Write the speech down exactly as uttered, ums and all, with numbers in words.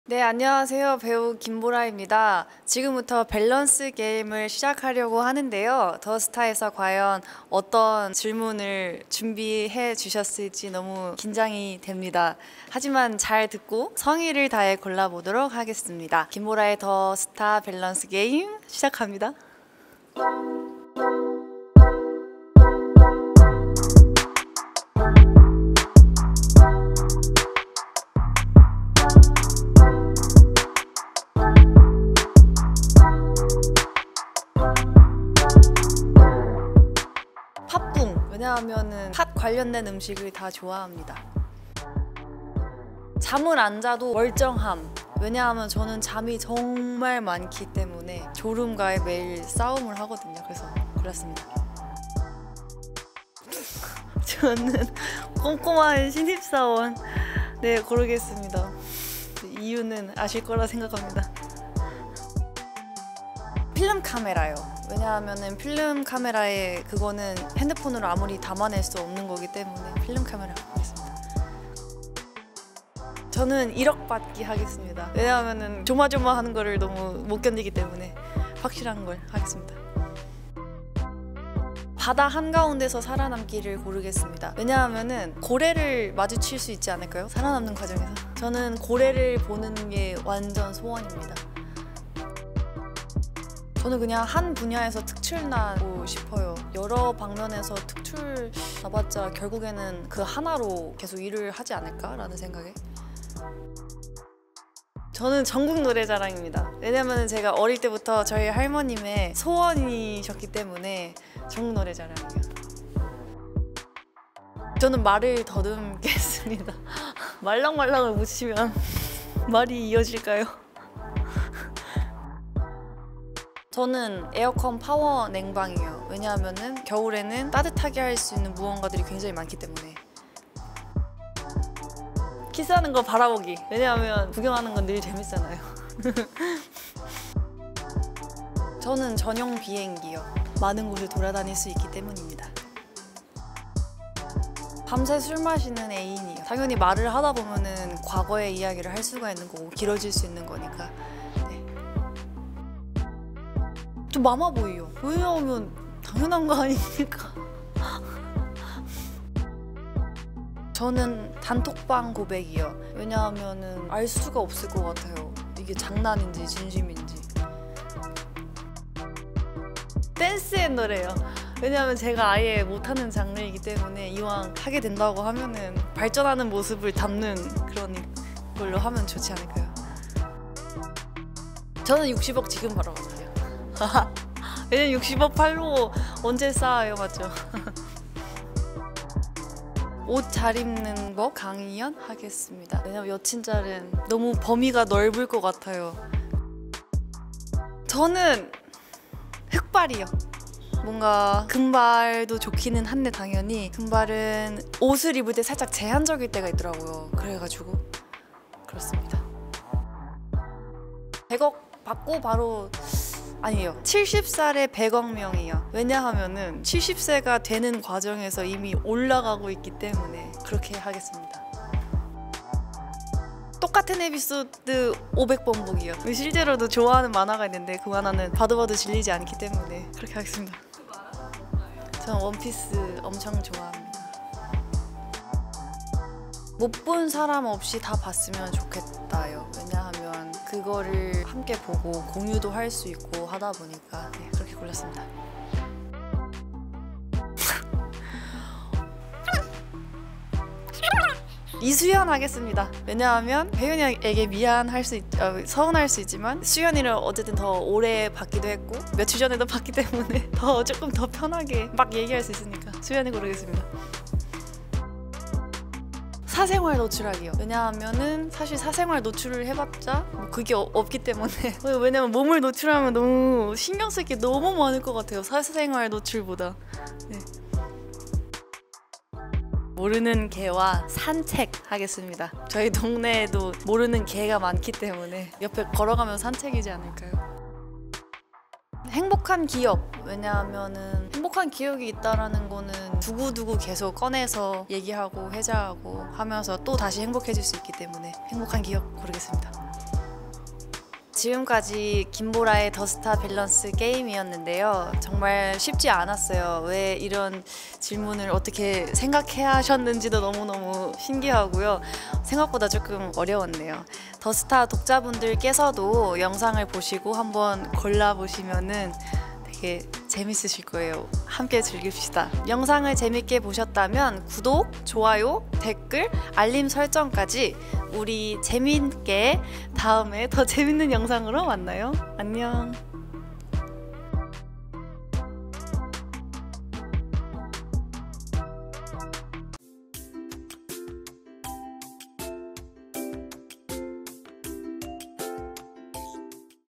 네, 안녕하세요. 배우 김보라입니다. 지금부터 밸런스 게임을 시작하려고 하는데요. 더스타에서 과연 어떤 질문을 준비해 주셨을지 너무 긴장이 됩니다. 하지만 잘 듣고 성의를 다해 골라보도록 하겠습니다. 김보라의 더스타 밸런스 게임 시작합니다. 팥붕, 왜냐하면은 팥 관련된 음식을 다 좋아합니다. 잠을 안 자도 멀쩡함, 왜냐하면 저는 잠이 정말 많기 때문에 졸음과의 매일 싸움을 하거든요. 그래서 골랐습니다. 저는 꼼꼼한 신입사원 네 고르겠습니다. 이유는 아실 거라 생각합니다. 필름 카메라요. 왜냐하면은 필름 카메라에 그거는 핸드폰으로 아무리 담아낼 수 없는 거기 때문에 필름 카메라 하겠습니다. 저는 일억 받기 하겠습니다. 왜냐하면은 조마조마하는 거를 너무 못 견디기 때문에 확실한 걸 하겠습니다. 바다 한가운데서 살아남기를 고르겠습니다. 왜냐하면은 고래를 마주칠 수 있지 않을까요? 살아남는 과정에서. 저는 고래를 보는 게 완전 소원입니다. 저는 그냥 한 분야에서 특출나고 싶어요. 여러 방면에서 특출 나봤자 결국에는 그 하나로 계속 일을 하지 않을까라는 생각에 저는 전국 노래자랑입니다. 왜냐면 제가 어릴 때부터 저희 할머님의 소원이셨기 때문에 전국 노래자랑이에요. 저는 말을 더듬겠습니다. 말랑말랑을 묻히면 말이 이어질까요? 저는 에어컨 파워 냉방이에요. 왜냐하면은 겨울에는 따뜻하게 할 수 있는 무언가들이 굉장히 많기 때문에. 키스하는 거 바라보기. 왜냐하면 구경하는 건 늘 재밌잖아요. 저는 전용 비행기요. 많은 곳을 돌아다닐 수 있기 때문입니다. 밤새 술 마시는 애인이요. 당연히 말을 하다 보면은 과거의 이야기를 할 수가 있는 거고 길어질 수 있는 거니까. 좀 마마보이요. 왜냐하면 당연한 거 아닙니까? 저는 단톡방 고백이요. 왜냐하면 알 수가 없을 것 같아요. 이게 장난인지 진심인지. 댄스 앤 노래요. 왜냐하면 제가 아예 못하는 장르이기 때문에 이왕 하게 된다고 하면은 발전하는 모습을 담는 그런 걸로 하면 좋지 않을까요? 저는 육십억 지금 바로 가요. 왜냐면 육십억 팔로 언제 쌓아요, 맞죠? 옷 잘 입는 법 강의연 하겠습니다. 왜냐면 여친짤은 너무 범위가 넓을 것 같아요. 저는 흑발이요. 뭔가 금발도 좋기는 한데 당연히 금발은 옷을 입을 때 살짝 제한적일 때가 있더라고요. 그래가지고 그렇습니다. 백억 받고 바로 아니에요. 칠십 살에 백억 명이요. 왜냐하면은 칠십 세가 되는 과정에서 이미 올라가고 있기 때문에 그렇게 하겠습니다. 똑같은 에피소드 오백 번 보기요. 실제로도 좋아하는 만화가 있는데 그 만화는 봐도 봐도 질리지 않기 때문에 그렇게 하겠습니다. 저는 원피스 엄청 좋아합니다. 못 본 사람 없이 다 봤으면 좋겠다요. 왜냐하면 그거를 함께 보고 공유도 할 수 있고 하다 보니까 네, 그렇게 골랐습니다. 이수연 하겠습니다. 왜냐하면 혜윤이에게 미안할 수 있, 어, 서운할 수 있지만 수연이를 어쨌든 더 오래 봤기도 했고 며칠 전에도 봤기 때문에 더 조금 더 편하게 막 얘기할 수 있으니까 수연이 고르겠습니다. 사생활 노출하기요. 왜냐하면은 사실 사생활 노출을 해봤자 뭐 그게 어, 없기 때문에 왜냐면 몸을 노출하면 너무 신경 쓸 게 너무 많을 것 같아요. 사생활 노출보다. 네. 모르는 개와 산책하겠습니다. 저희 동네에도 모르는 개가 많기 때문에 옆에 걸어가면 산책이지 않을까요? 행복한 기억. 왜냐하면은 행복한 기억이 있다라는 거는 두고두고 계속 꺼내서 얘기하고 회자하고 하면서 또 다시 행복해질 수 있기 때문에 행복한 기억 고르겠습니다. 지금까지 김보라의 더스타 밸런스 게임이었는데요. 정말 쉽지 않았어요. 왜 이런 질문을 어떻게 생각해야 하셨는지도 너무너무 신기하고요. 생각보다 조금 어려웠네요. 더스타 독자분들께서도 영상을 보시고 한번 골라보시면은 되게 재밌으실 거예요. 함께 즐깁시다. 영상을 재밌게 보셨다면 구독, 좋아요, 댓글, 알림 설정까지 우리 재밌게 다음에 더 재밌는 영상으로 만나요. 안녕.